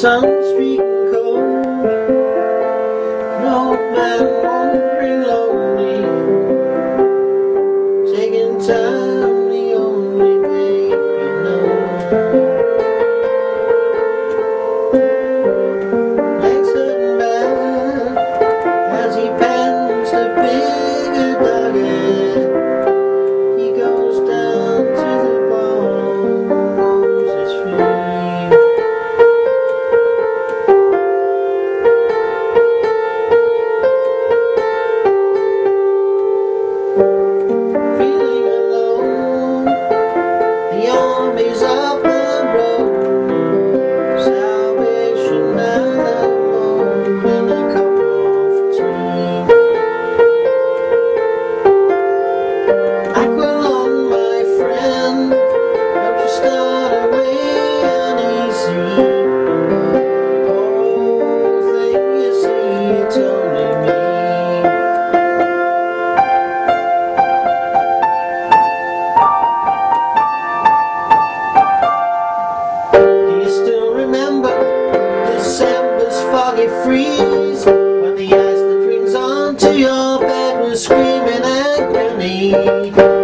sun's streaking cold, an old man wandering lonely, taking time the only way you know. Legs hurting bad as he pens the bigger doggy. He goes down to the bottom, knows it's free. Feeling alone, the army's up the road, salvation alone in a cup of tea. Aqualung, my friend, don't you start away uneasy. Poor old thing, you see, it's only me. Remember December's foggy freeze, when the ice that rings onto your bed was screaming agony.